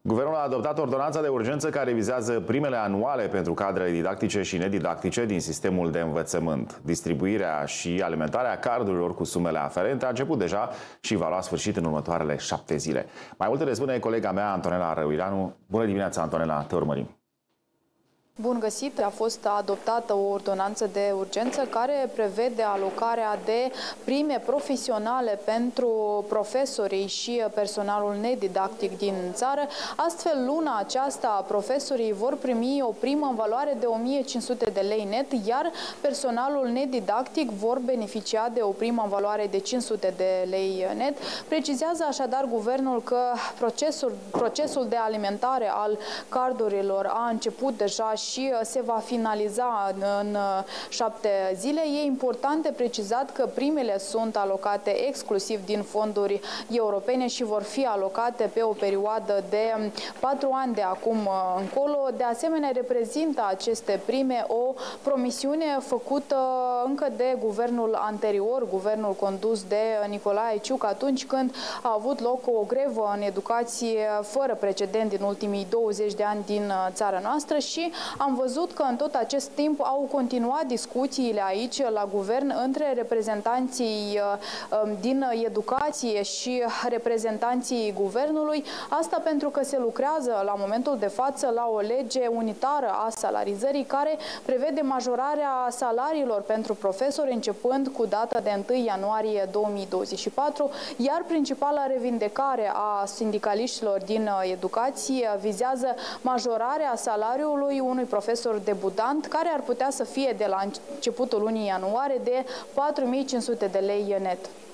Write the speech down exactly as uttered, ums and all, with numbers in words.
Guvernul a adoptat ordonanța de urgență care vizează primele anuale pentru cadrele didactice și nedidactice din sistemul de învățământ. Distribuirea și alimentarea cardurilor cu sumele aferente a început deja și va lua sfârșit în următoarele șapte zile. Mai multe le spune colega mea, Antonela Răuileanu. Bună dimineața, Antonela, te urmărim. Bun găsit! A fost adoptată o ordonanță de urgență care prevede alocarea de prime profesionale pentru profesorii și personalul nedidactic din țară. Astfel, luna aceasta, profesorii vor primi o primă în valoare de o mie cinci sute de lei net, iar personalul nedidactic vor beneficia de o primă în valoare de cinci sute de lei net. Precizează așadar guvernul că procesul, procesul de alimentare al cardurilor a început deja și se va finaliza în șapte zile. E important de precizat că primele sunt alocate exclusiv din fonduri europene și vor fi alocate pe o perioadă de patru ani de acum încolo. De asemenea, reprezintă aceste prime o promisiune făcută încă de guvernul anterior, guvernul condus de Nicolae Ciucă, atunci când a avut loc o grevă în educație fără precedent din ultimii douăzeci de ani din țara noastră și am văzut că în tot acest timp au continuat discuțiile aici la guvern între reprezentanții din educație și reprezentanții guvernului. Asta pentru că se lucrează la momentul de față la o lege unitară a salarizării care prevede majorarea salariilor pentru profesori începând cu data de întâi ianuarie două mii douăzeci și patru, iar principala revindicare a sindicaliștilor din educație vizează majorarea salariului unui profesor debutant, care ar putea să fie de la începutul lunii ianuarie de patru mii cinci sute de lei net.